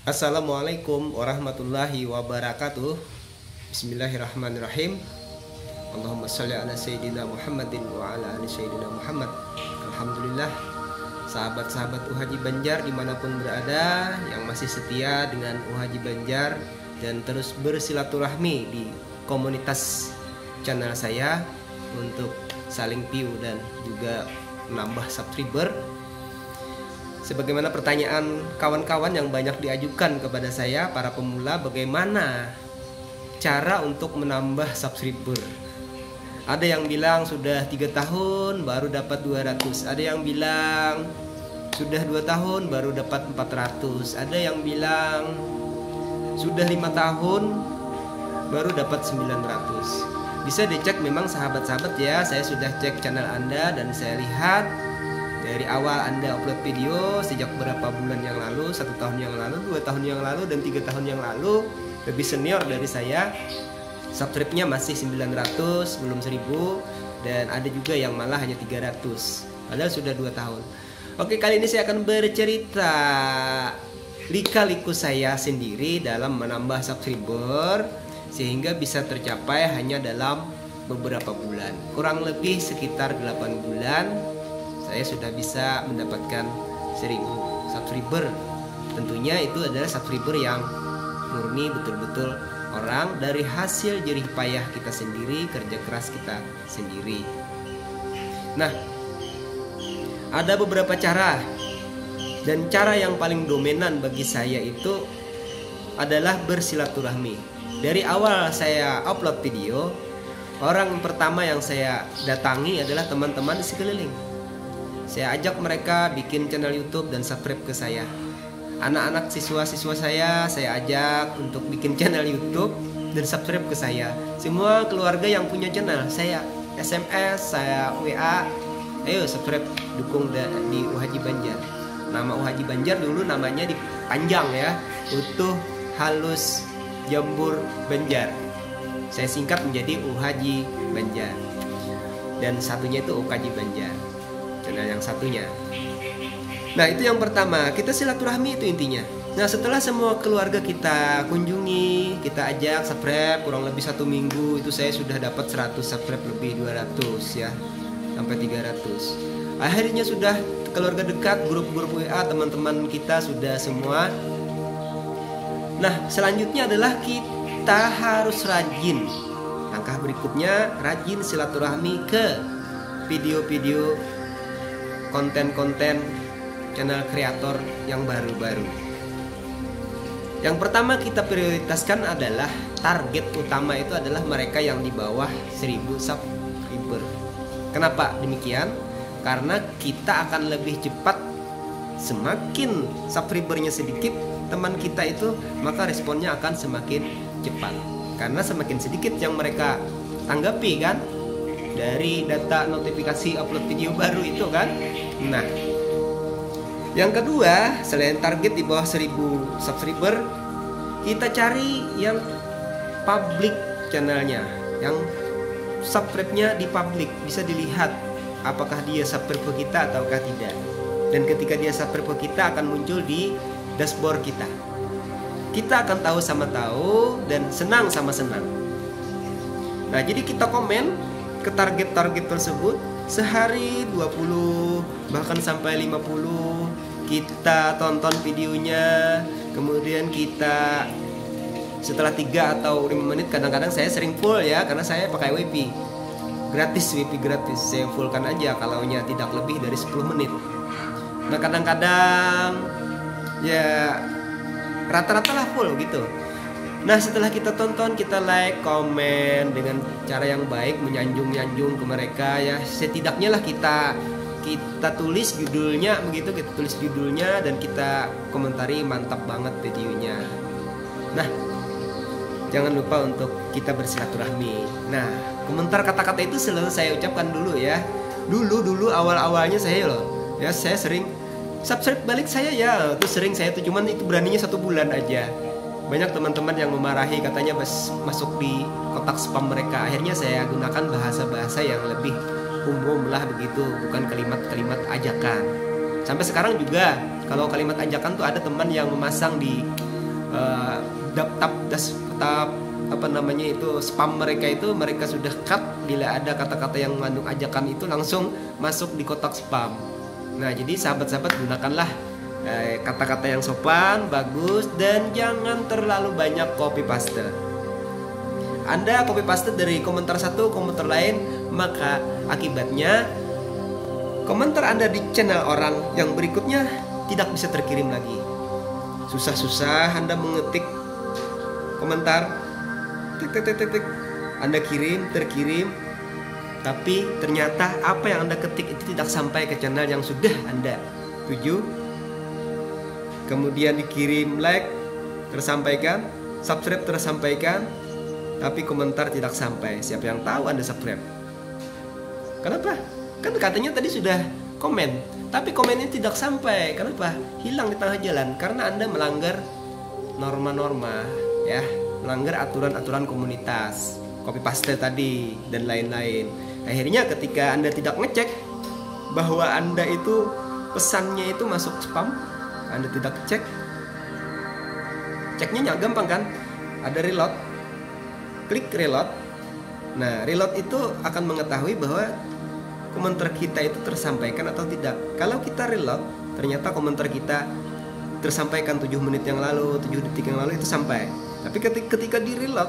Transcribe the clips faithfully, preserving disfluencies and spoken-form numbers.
Assalamualaikum warahmatullahi wabarakatuh. Bismillahirrahmanirrahim. Allahumma sholli ala sayyidina Muhammadin wa ala ali sayyidina Muhammad. Alhamdulillah, sahabat-sahabat U Haji Banjar dimanapun berada yang masih setia dengan U Haji Banjar dan terus bersilaturahmi di komunitas channel saya untuk saling view dan juga menambah subscriber. Sebagaimana pertanyaan kawan-kawan yang banyak diajukan kepada saya, para pemula, bagaimana cara untuk menambah subscriber. Ada yang bilang sudah tiga tahun baru dapat dua ratus, ada yang bilang sudah dua tahun baru dapat empat ratus, ada yang bilang sudah lima tahun baru dapat sembilan ratus. Bisa dicek memang sahabat-sahabat ya, saya sudah cek channel Anda dan saya lihat dari awal Anda upload video sejak berapa bulan yang lalu, satu tahun yang lalu, dua tahun yang lalu, dan tiga tahun yang lalu, lebih senior dari saya. Subscribe-nya masih sembilan ratus, belum seribu, dan ada juga yang malah hanya tiga ratus, padahal sudah dua tahun. Oke, kali ini saya akan bercerita lika-liku saya sendiri dalam menambah subscriber sehingga bisa tercapai hanya dalam beberapa bulan. Kurang lebih sekitar delapan bulan saya sudah bisa mendapatkan seribu subscriber. Tentunya itu adalah subscriber yang murni betul-betul orang dari hasil jerih payah kita sendiri, kerja keras kita sendiri. Nah, ada beberapa cara, dan cara yang paling dominan bagi saya itu adalah bersilaturahmi. Dari awal saya upload video, orang pertama yang saya datangi adalah teman-teman di sekeliling. Saya ajak mereka bikin channel YouTube dan subscribe ke saya. Anak-anak siswa-siswa saya, saya ajak untuk bikin channel YouTube dan subscribe ke saya. Semua keluarga yang punya channel, saya S M S, saya W A, ayo subscribe, dukung di U Haji Banjar. Nama U Haji Banjar dulu namanya dipanjang ya, Utuh Halus Jambur Banjar. Saya singkat menjadi U Haji Banjar. Dan satunya itu U Haji Banjar, channel yang satunya. Nah, itu yang pertama, kita silaturahmi itu intinya. Nah, setelah semua keluarga kita kunjungi, kita ajak subscribe, kurang lebih satu minggu itu saya sudah dapat seratus subscribe lebih, dua ratus ya, sampai tiga ratus. Akhirnya sudah keluarga dekat, grup-grup W A teman-teman kita sudah semua. Nah, selanjutnya adalah kita harus rajin. Langkah berikutnya, rajin silaturahmi ke video-video konten-konten channel kreator yang baru-baru. Yang pertama kita prioritaskan adalah target utama itu adalah mereka yang di bawah seribu subscriber. Kenapa demikian? Karena kita akan lebih cepat, semakin subscribernya sedikit teman kita itu, maka responnya akan semakin cepat. Karena semakin sedikit yang mereka tanggapi kan, dari data notifikasi upload video baru itu kan. Nah, yang kedua, selain target di bawah seribu subscriber, kita cari yang public channelnya, yang subscribe-nya di public, bisa dilihat apakah dia subscribe ke kita ataukah tidak. Dan ketika dia subscribe ke kita akan muncul di dashboard kita. Kita akan tahu sama tahu dan senang sama senang. Nah, jadi kita komen ke target-target tersebut sehari dua puluh bahkan sampai lima puluh, kita tonton videonya, kemudian kita setelah tiga atau lima menit, kadang-kadang saya sering full ya, karena saya pakai wifi gratis, wifi gratis, saya fullkan aja kalaunya tidak lebih dari sepuluh menit. Nah, kadang-kadang ya rata-rata lah full gitu. Nah, setelah kita tonton, kita like, komen dengan cara yang baik, menyanjung-nyanjung ke mereka ya. Setidaknya lah kita kita tulis judulnya begitu, kita tulis judulnya dan kita komentari mantap banget videonya. Nah, jangan lupa untuk kita bersilaturahmi. Nah, komentar kata-kata itu selalu saya ucapkan dulu ya. Dulu dulu awal-awalnya saya loh, ya saya sering subscribe balik saya ya, itu sering saya tuh, cuman itu beraninya satu bulan aja. Banyak teman-teman yang memarahi, katanya mas, masuk di kotak spam mereka. Akhirnya saya gunakan bahasa-bahasa yang lebih umum lah begitu, bukan kalimat-kalimat ajakan. Sampai sekarang juga kalau kalimat ajakan tuh ada teman yang memasang di uh, tap das tap apa namanya itu spam mereka itu mereka sudah cut. Bila ada kata-kata yang mengandung ajakan itu langsung masuk di kotak spam. Nah, jadi sahabat-sahabat gunakanlah eh, kata-kata yang sopan, bagus, dan jangan terlalu banyak copy paste. Anda copy paste dari komentar satu komentar lain, maka akibatnya komentar Anda di channel orang yang berikutnya tidak bisa terkirim lagi. Susah-susah Anda mengetik komentar, tik tik tik tik tik, Anda kirim, terkirim, tapi ternyata apa yang Anda ketik itu tidak sampai ke channel yang sudah Anda tuju. Kemudian dikirim like, tersampaikan, subscribe tersampaikan, tapi komentar tidak sampai. Siapa yang tahu Anda subscribe? Kenapa? Kan katanya tadi sudah komen, tapi komennya tidak sampai. Kenapa? Hilang di tengah jalan karena Anda melanggar norma-norma, ya, melanggar aturan-aturan komunitas, copy paste tadi dan lain-lain. Akhirnya ketika Anda tidak ngecek bahwa Anda itu pesannya itu masuk spam, Anda tidak cek. Ceknya gampang kan? Ada reload. Klik reload. Nah, reload itu akan mengetahui bahwa komentar kita itu tersampaikan atau tidak. Kalau kita reload, ternyata komentar kita tersampaikan tujuh menit yang lalu, tujuh detik yang lalu itu sampai. Tapi ketika, ketika di reload,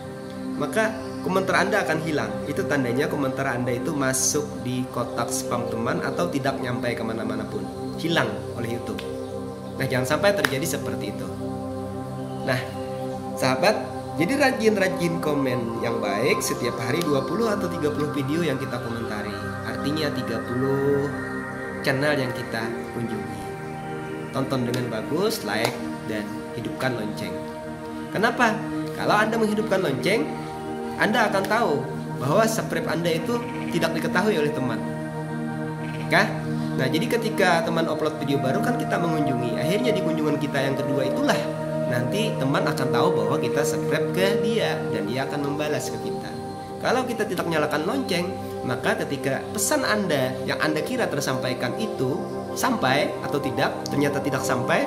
maka komentar Anda akan hilang. Itu tandanya komentar Anda itu masuk di kotak spam teman atau tidak nyampai kemana-mana pun, hilang oleh YouTube. Nah, jangan sampai terjadi seperti itu. Nah, sahabat, jadi rajin-rajin komen yang baik. Setiap hari dua puluh atau tiga puluh video yang kita komentari. Artinya tiga puluh channel yang kita kunjungi. Tonton dengan bagus, like, dan hidupkan lonceng. Kenapa? Kalau Anda menghidupkan lonceng, Anda akan tahu bahwa subscribe Anda itu tidak diketahui oleh teman. Kah? Nah, jadi ketika teman upload video baru kan kita mengunjungi. Akhirnya di kunjungan kita yang kedua itulah nanti teman akan tahu bahwa kita subscribe ke dia dan dia akan membalas ke kita. Kalau kita tidak nyalakan lonceng, maka ketika pesan Anda yang Anda kira tersampaikan itu sampai atau tidak, ternyata tidak sampai,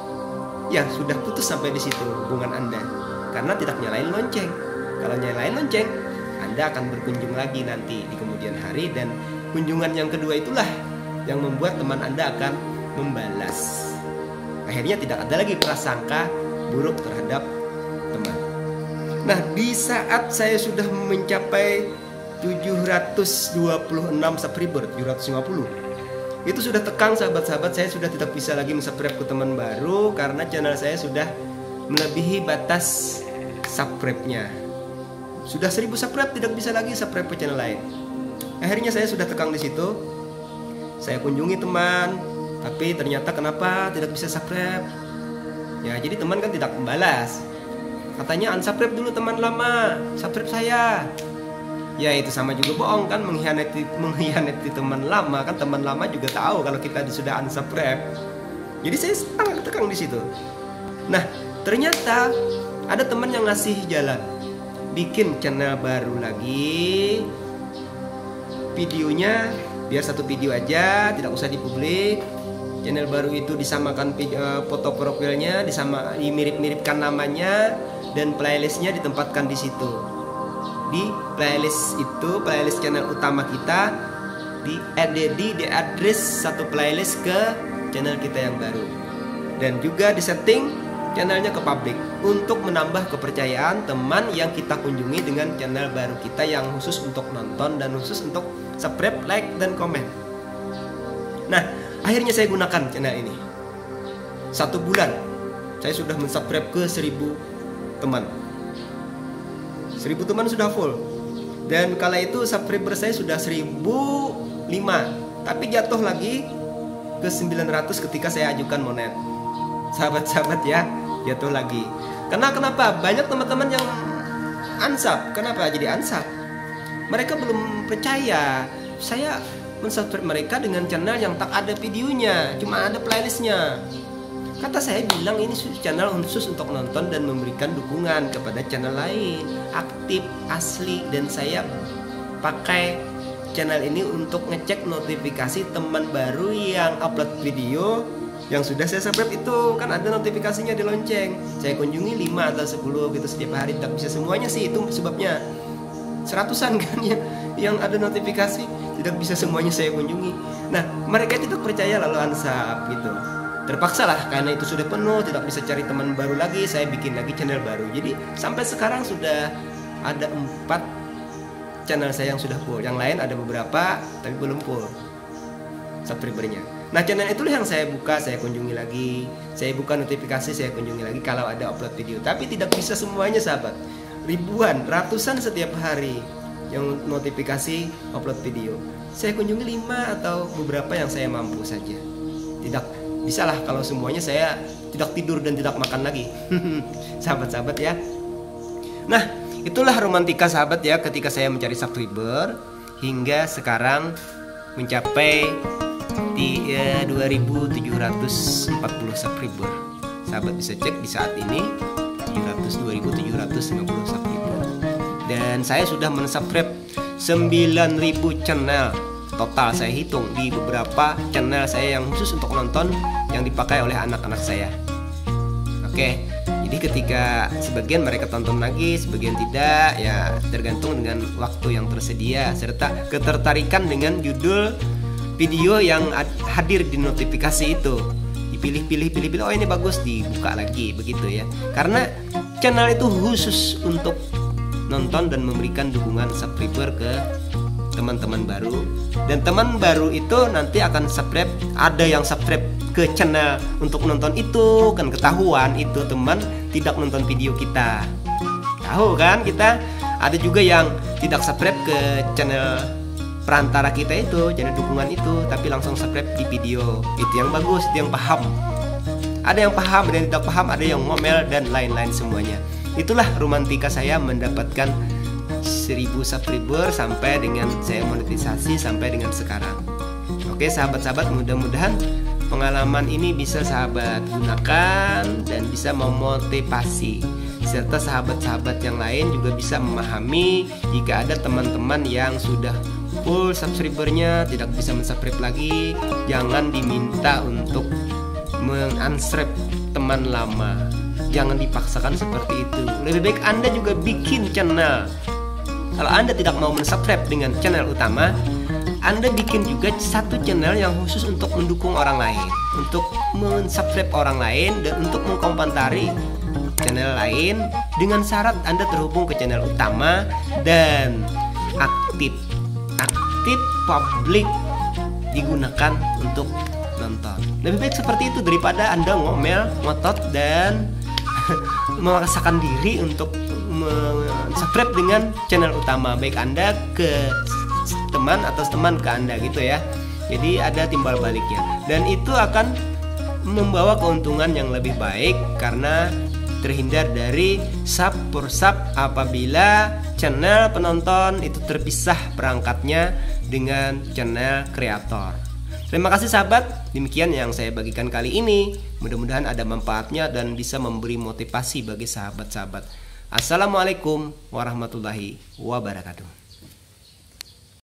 ya sudah putus sampai di situ hubungan Anda karena tidak nyalain lonceng. Kalau nyalain lonceng, Anda akan berkunjung lagi nanti di kemudian hari, dan kunjungan yang kedua itulah yang membuat teman Anda akan membalas. Akhirnya tidak ada lagi prasangka buruk terhadap teman. Nah, di saat saya sudah mencapai tujuh ratus dua puluh enam subscriber, tujuh ratus lima puluh, itu sudah tekang sahabat-sahabat, saya sudah tidak bisa lagi subscribe ke teman baru karena channel saya sudah melebihi batas subscribe-nya. Sudah seribu subscribe, tidak bisa lagi subscribe ke channel lain. Akhirnya saya sudah tekang di situ. Saya kunjungi teman, tapi ternyata kenapa tidak bisa subscribe? Ya, jadi teman kan tidak membalas. Katanya unsubscribe dulu teman lama, subscribe saya. Ya, itu sama juga bohong kan, mengkhianati mengkhianati teman lama kan. Teman lama juga tahu kalau kita sudah unsubscribe. Jadi saya sangat tegang di situ. Nah, ternyata ada teman yang ngasih jalan, bikin channel baru lagi, videonya biar satu video aja, tidak usah dipublik. Channel baru itu disamakan foto profilnya, disama dimirip-miripkan namanya, dan playlistnya ditempatkan di situ. Di playlist itu, playlist channel utama kita, di di di address satu playlist ke channel kita yang baru, dan juga disetting channelnya ke publik untuk menambah kepercayaan teman yang kita kunjungi dengan channel baru kita yang khusus untuk nonton dan khusus untuk subscribe, like, dan komen. Nah, akhirnya saya gunakan channel ini. Satu bulan saya sudah mensubscribe ke seribu teman. Seribu teman sudah full. Dan kala itu subscriber saya sudah seribu lima, tapi jatuh lagi ke sembilan ratus ketika saya ajukan monet. Sahabat-sahabat ya, jatuh lagi. Karena kenapa? Banyak teman-teman yang unsub. Kenapa jadi unsub? Mereka belum percaya saya mensubscribe mereka dengan channel yang tak ada videonya, cuma ada playlistnya. Kata saya bilang ini channel khusus untuk nonton dan memberikan dukungan kepada channel lain, aktif, asli, dan saya pakai channel ini untuk ngecek notifikasi teman baru yang upload video yang sudah saya subscribe itu kan ada notifikasinya di lonceng. Saya kunjungi lima atau sepuluh gitu setiap hari. Tidak bisa semuanya sih, itu sebabnya seratusan kan ya yang ada notifikasi, tidak bisa semuanya saya kunjungi. Nah, mereka tidak percaya lalu unsub gitu. Terpaksa lah karena itu sudah penuh, tidak bisa cari teman baru lagi, saya bikin lagi channel baru. Jadi sampai sekarang sudah ada empat channel saya yang sudah full. Yang lain ada beberapa tapi belum full subscribernya. Nah, channel itulah yang saya buka, saya kunjungi lagi, saya buka notifikasi, saya kunjungi lagi kalau ada upload video. Tapi tidak bisa semuanya sahabat. Ribuan, ratusan setiap hari yang notifikasi upload video. Saya kunjungi lima atau beberapa yang saya mampu saja. Tidak bisa lah kalau semuanya saya tidak tidur dan tidak makan lagi. Sahabat-sahabat ya. Nah, itulah romantika sahabat ya ketika saya mencari subscriber hingga sekarang mencapai di eh, dua ribu tujuh ratus empat puluh subscriber. Sahabat bisa cek di saat ini dua ribu tujuh ratus lima puluh subscriber. Dan saya sudah mensubscribe sembilan ribu channel total, saya hitung di beberapa channel saya yang khusus untuk nonton yang dipakai oleh anak-anak saya. Oke, jadi ketika sebagian mereka tonton lagi, sebagian tidak, ya tergantung dengan waktu yang tersedia serta ketertarikan dengan judul video yang hadir di notifikasi itu. Dipilih-pilih, pilih-pilih, oh ini bagus, dibuka lagi begitu ya. Karena channel itu khusus untuk nonton dan memberikan dukungan subscriber ke teman-teman baru. Dan teman baru itu nanti akan subscribe, ada yang subscribe ke channel untuk nonton itu, kan ketahuan itu teman tidak nonton video kita. Tahu kan kita? Ada juga yang tidak subscribe ke channel perantara kita itu, channel dukungan itu, tapi langsung subscribe di video. Itu yang bagus, itu yang paham. Ada yang paham, ada yang tidak paham, ada yang ngomel dan lain-lain semuanya. Itulah romantika saya mendapatkan seribu subscriber sampai dengan saya monetisasi sampai dengan sekarang. Oke sahabat-sahabat, mudah-mudahan pengalaman ini bisa sahabat gunakan dan bisa memotivasi serta sahabat-sahabat yang lain juga bisa memahami jika ada teman-teman yang sudah full subscribernya tidak bisa mensubscribe lagi, jangan diminta untuk mengunsubscribe teman lama. Jangan dipaksakan seperti itu. Lebih baik Anda juga bikin channel. Kalau Anda tidak mau mensubscribe dengan channel utama, Anda bikin juga satu channel yang khusus untuk mendukung orang lain, untuk mensubscribe orang lain dan untuk mengkomentari channel lain dengan syarat Anda terhubung ke channel utama dan aktif aktif publik digunakan untuk nonton. Lebih baik seperti itu daripada Anda ngomel, ngotot dan memaksakan diri untuk subscribe dengan channel utama, baik Anda ke teman atau teman ke Anda gitu ya. Jadi ada timbal baliknya dan itu akan membawa keuntungan yang lebih baik karena terhindar dari sub per sub apabila channel penonton itu terpisah perangkatnya dengan channel kreator. Terima kasih sahabat, demikian yang saya bagikan kali ini. Mudah-mudahan ada manfaatnya dan bisa memberi motivasi bagi sahabat-sahabat. Assalamualaikum warahmatullahi wabarakatuh.